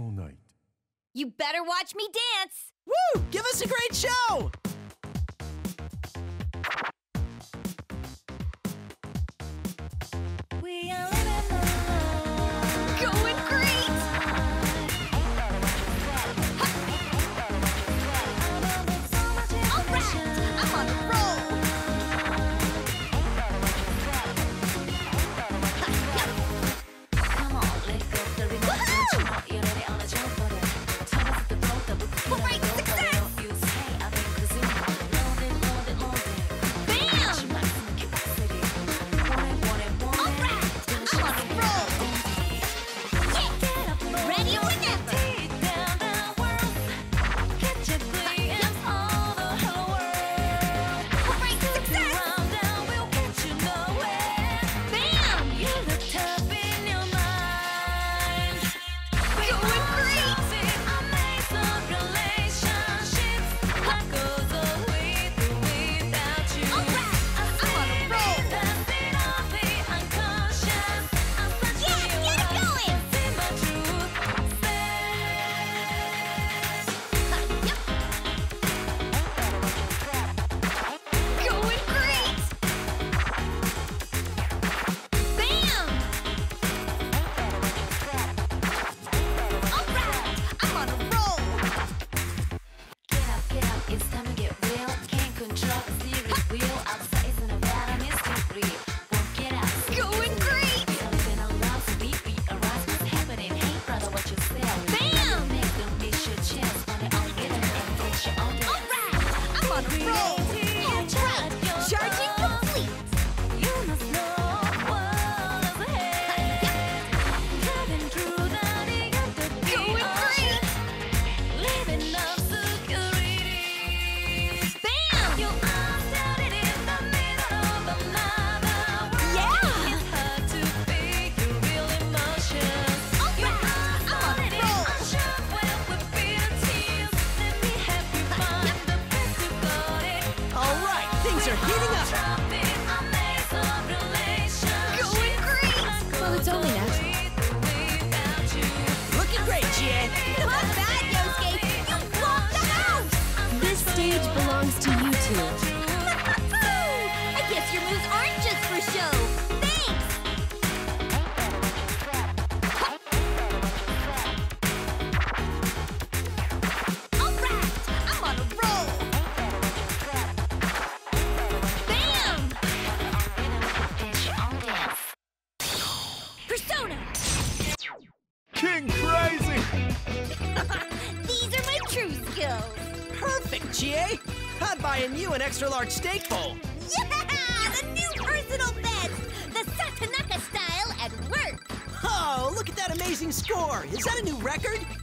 all night. You better watch me dance! Woo! Give us a great show! We are living the life. Going great! Alright! I'm on a roll! Come on, let go the remote. You're ready on a jump for it. Turn off the boat, the book. Great success! You say I've been Kozuka. Loaded. Bam! Alright! I'm on a roll! Yeah! Ready whenever! Great success! Bam! Going great! Alright! I'm on a roll! Yeah! Get it going! Going great! Bam! Alright! I'm on a roll! Get up, it's time to get real. Can't control the steering wheel. Outside isn't a bad mystery. Won't get out. Going great! Something around, so we arise. What's happening? Hey, brother, what you say? Bam! Make them miss your chance. Find it all, get it, and get your own dance. Alright! I'm on a roll! Alright! Charging complete! You must know what is ahead. Driving through the day of the Going great! living up security. Bam! You are standing in the middle of another world. Yeah! It's hard to figure real emotions. Alright! I'm on a roll! Unsure where we'll be tears. Let me help you find the best you got it. All right, things are heating up. Going great! Well, it's only natural. Looking great, GA. Not bad, Yosuke! You rocked the house! This stage belongs to you two. I guess your moves aren't just for show! Thanks! Alright! I'm on a roll! Bam! Persona! King Crazy! These are my true skills! Perfect, GA. I'd buy you an extra large steak bowl. Yeah! The new personal best! The Satanaka style at work! Oh, look at that amazing score. Is that a new record?